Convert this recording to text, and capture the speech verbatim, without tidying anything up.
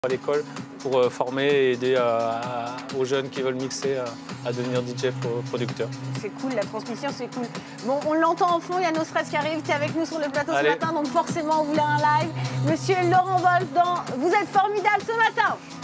à l'école pour euh, former et aider euh, à, aux jeunes qui veulent mixer à, à devenir D J pro, producteurs. C'est cool, la transmission, c'est cool. Bon, on l'entend en fond, il y a nos stress qui arrivent, tu es avec nous sur le plateau Allez. ce matin, donc forcément on voulait un live. Monsieur Laurent Wolf dans Vous êtes formidable ce matin.